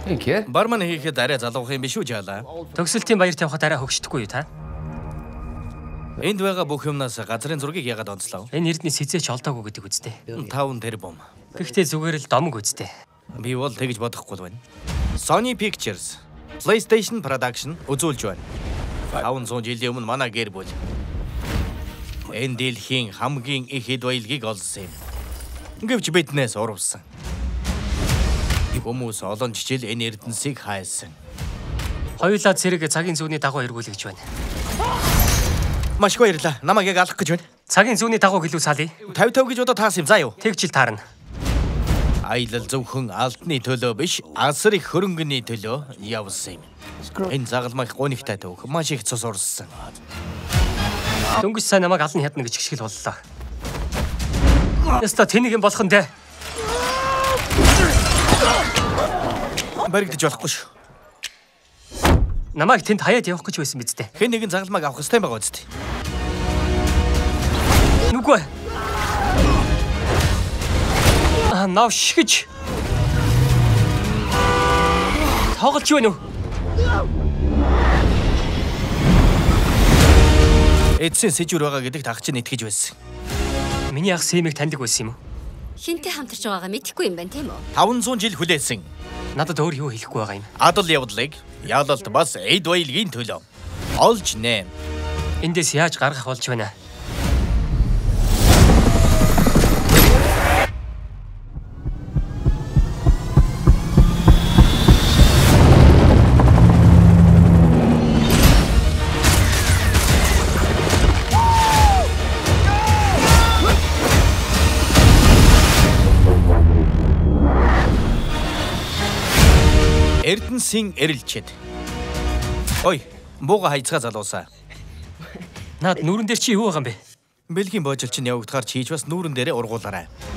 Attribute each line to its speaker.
Speaker 1: Барман хийхэд арай залуухан юм биш үү жаалаа?
Speaker 2: Төгсөлтийн баяр тавихад арай хөгшдөхгүй юу та?
Speaker 1: Энд байгаа бүх юмнаас газрын зургийг яагаад онцлоо?
Speaker 2: Энэ эрдэнэс хэзээ ч олдоогүй гэдэг үстэй.
Speaker 1: 5 тэрбум.
Speaker 2: Гэхдээ зүгээр л домог үстэй.
Speaker 1: Би бол тэгж бодохгүй байна. Sony Pictures, PlayStation Production үзүүлж байна. 500 жилийн өмнө манай гэр бүл энэ дэлхийн хамгийн их хэд баялагийг олсон юм. Гэвч биднээс урвсан. Хүмүүс олон жижил энэ эрдэнэсийг хайсан.
Speaker 2: Хоёулаа зэрэг цагийн зүүнний дагуу эргүүлж байна.
Speaker 1: Маш баярлалаа. Намайг яг алах гэж байна.
Speaker 2: Цагийн зүүнний дагуу гэлүү салъя.
Speaker 1: 50 гэж одоо таас юм заа юу?
Speaker 2: Тэгж л таарна.
Speaker 1: Аялал зөвхөн алдны төлөө биш, асар их хөрөнгөний төлөө явсан юм. Энэ загалмай гонигтай төв маш их цус урссан.
Speaker 2: Дөнгөж сайн намайг алан хядна гэж гიშгэл боллоо. Яста тэнийг юм болох нь дээ.
Speaker 1: Баригдаж болохгүй шүү.
Speaker 2: Намайг тэнд хаяад явах гэж байсан биз дээ.
Speaker 1: Хэн нэгэн загалмайг авах хэрэгтэй байгаа үстэй.
Speaker 2: Нүггүй. Навшигч. Тоглож байна уу?
Speaker 1: Эцсийн сэжүр байгаа гэдэгт ах чинь итгэж байсан.
Speaker 2: Миний ах Сэмийг таньдаг байсан юм уу?
Speaker 3: Хинтээ хамтарч байгаагаа мэдэхгүй юм байна тийм үү?
Speaker 1: 500 жил хүлээсэн.
Speaker 2: Надад өөр юу хэлэхгүй байгаа юм.
Speaker 1: Адал явдлыг яалалт бас эд баялагын төлөө олж нэм.
Speaker 2: Эндээс яаж гаргах болж байна?
Speaker 1: Эрдэнэсийн эрэлчэд. Ой, бууга хайцгаа залуусаа.
Speaker 2: Наад нүүрэн дээр чи юу байгаа юм бэ?
Speaker 1: Бэлгийн боожил чинь явагдахаар чийж бас нүүрэн дээрээ ургуулаарай.